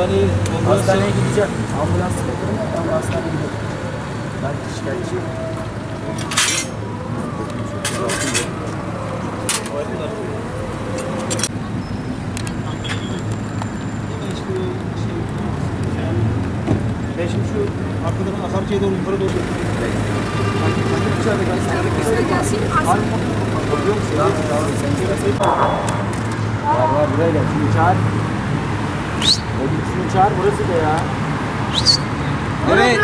Hastaneye gideceğim. Ambulans bekliyorum ama hastaneye gidiyorum. Ben şikayetçiyim. Ben şimdi şu arkadan Akarcı'ya doğru yukarı doğru Var buraya gel. Şimdi çağır. O gitsin çağır burası da ya. Evet.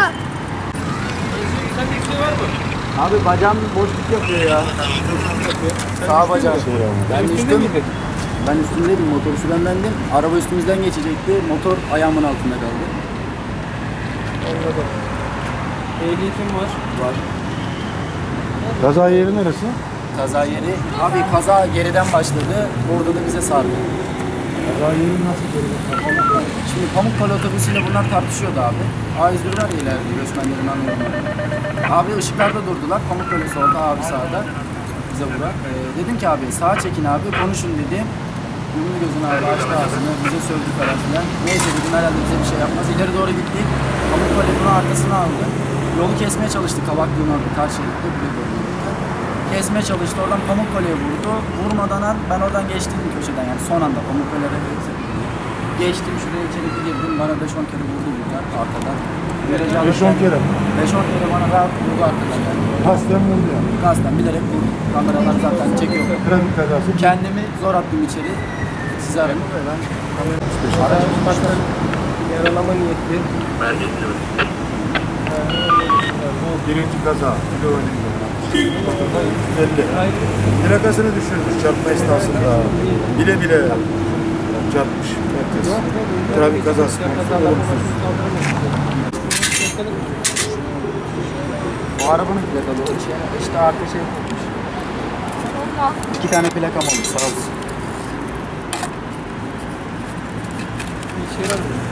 Abi bacağım boşluk yapıyor ya. Sağ bacağım. Ben üstüm. Ben üstündeydim. Motor üstünden bendim. Araba üstümüzden geçecekti. Motor ayağımın altında kaldı. Anladım. Ehliyetim var. Var. Kaza yeri neresi? Kaza yeri. Abi kaza geriden başladı. Orada da bize sardı. Kaza yeri nasıl geriden? Şimdi Pamukkale otobüsüyle bunlar tartışıyordu abi. A101 var ya ileride göçmenlerin anlamında. Abi ışıklarda durdular. Pamukkale solda, abi sağda. Bize vuran. Dedim ki abi sağa çekin abi konuşun dedim. Yumru gözünü abi açtı ağzını. Bize sövdü falan filan. Neyse dedim herhalde bize bir şey yapmaz. İleri doğru gittik. Pamukkale bunun arkasına aldı. Yolu kesmeye çalıştı. Kavaklığın orada karşılıklı. Buraya doğru gitti. Kesmeye çalıştı. Oradan Pamukkale'ye vurdu. Vurmadan ben oradan geçtim köşeden yani son anda Pamukkale'ye geçtim şuraya içeri girdim. Bana 5-10 kere vurdu bunlar arkadan. 5-10 kere mi? 5-10 kere bana rahat vurdu arkadan yani. Kasten mi oldu yani? Kasten bilerek vurdu. Kameralar zaten çekiyor. Trafik kazası. Kendimi zor attım içeri. Sizi arayın. Aracımız başta yaralama niyetli. Bu birinci kaza. Kilo önünde. 150. Plakasını düşürmüş çarpma esnasında. Bile bile çarpmış herkes. Trafik kazası olumsuz. O arabanın plakalı o işte arka şey olmuş. 2 tane plakam olmuş sağ olsun. Bir şey var mı?